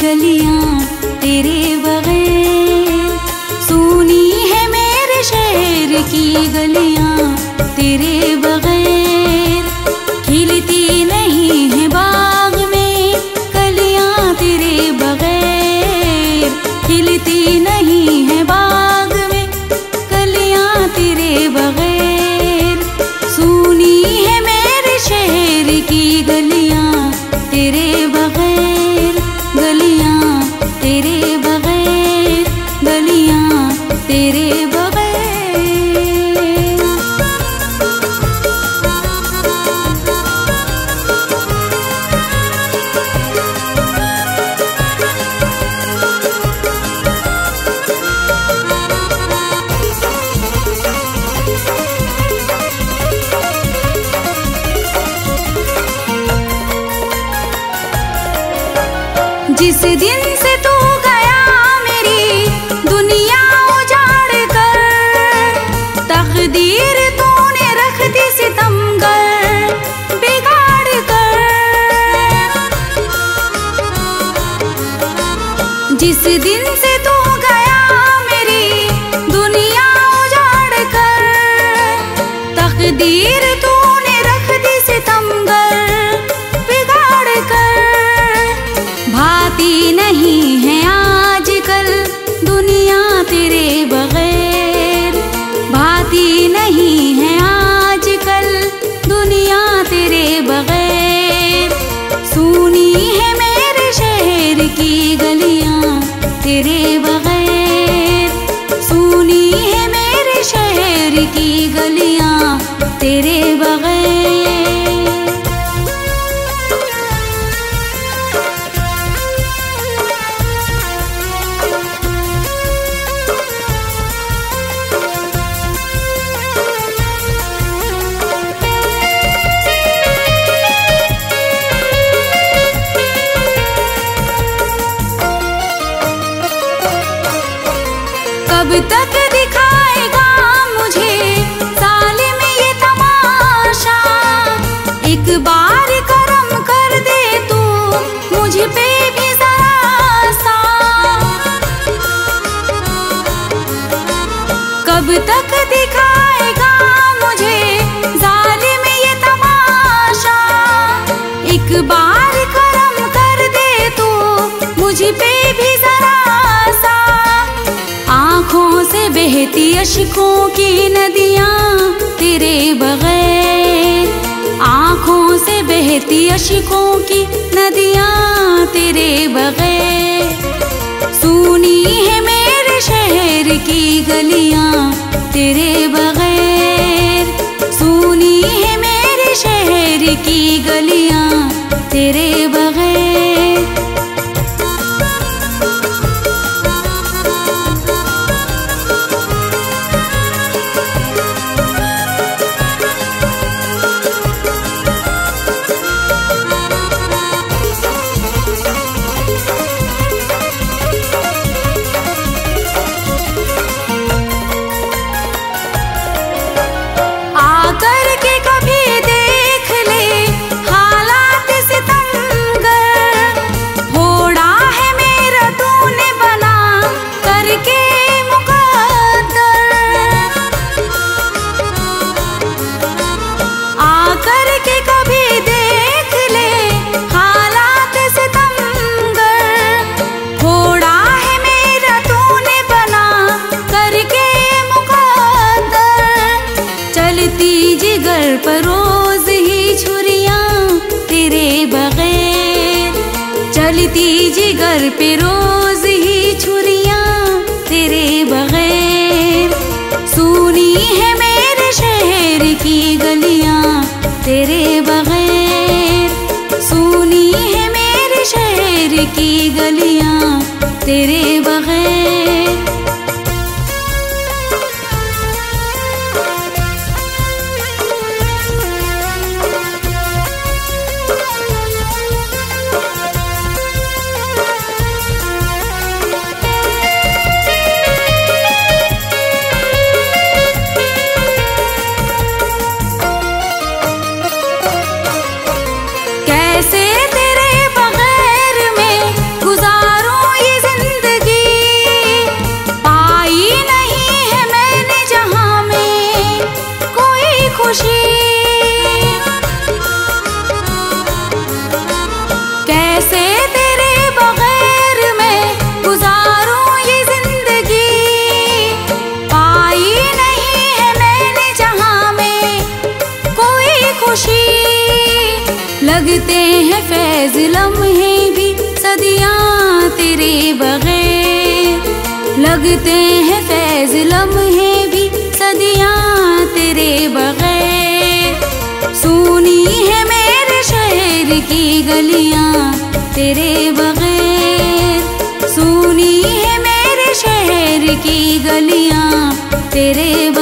गलियां तेरे बगैर। सूनी है मेरे शहर की गलियां तेरे बगैर। खिलती नहीं है बाग में कलियां तेरे बगैर। खिलती नहीं है बाग में कलियां तेरे बगैर। सूनी है मेरे शहर की गलियां तेरे बगैर। गलियां तेरे बगैर, गलियां तेरे बगैर। जिस दिन से तू गया मेरी दुनिया उजाड़ कर। तकदीर तूने रख दी सितमगर बिगाड़ कर। जिस दिन से तू गया मेरी दुनिया उजाड़ कर। तकदीर तूने रख दी सितमगर बिगाड़ कर। भाती नहीं है आजकल दुनिया तेरे बगैर। भाती नहीं है आजकल दुनिया तेरे बगैर। सूनी है मेरे शहर की गलियां तेरे बगैर। सूनी है मेरे शहर की गलियां तेरे बगैर। कब तक दिखाएगा मुझे सालिम ये तमाशा। एक बार करम कर दे तू मुझ पे भी जरा सा। कब तक दिखाएगा मुझे जालिम ये तमाशा। एक बार करम कर दे तू मुझ पे भी जरा सा। आँखों से बहती अश्कों की नदियाँ तेरे बगैर। आँखों से बहती अश्कों की नदियाँ तेरे बगैर। सूनी है मेरे शहर की गलियाँ तेरे बगैर। सूनी है मेरे शहर की गलियाँ तेरे बगैर। आकर के कभी देख ले हालात सितमगर। फोड़ा है मेरा तूने बना करके मुकद्दर। आकर के कभी देख ले हालात सितमगर। फोड़ा है मेरा तूने बना करके मुकद्दर। चलती जिगर पर रोज ही छुरियां तेरे बगैर। चलती जिगर पे रोज ही छुरियां तेरे बगैर। सूनी है मेरे शहर की गलियां तेरे बगैर। सूनी है मेरे शहर की गलियां तेरे बगैर। कैसे तेरे बगैर मैं गुजारूं लगते हैं फैज लम्हे भी सदियां तेरे बगैर, लगते हैं फैज लम्हे भी सदियां तेरे बगैर। सुनी है मेरे शहर की गलियां तेरे बगैर, सुनी है मेरे शहर की गलियां तेरे बगैर।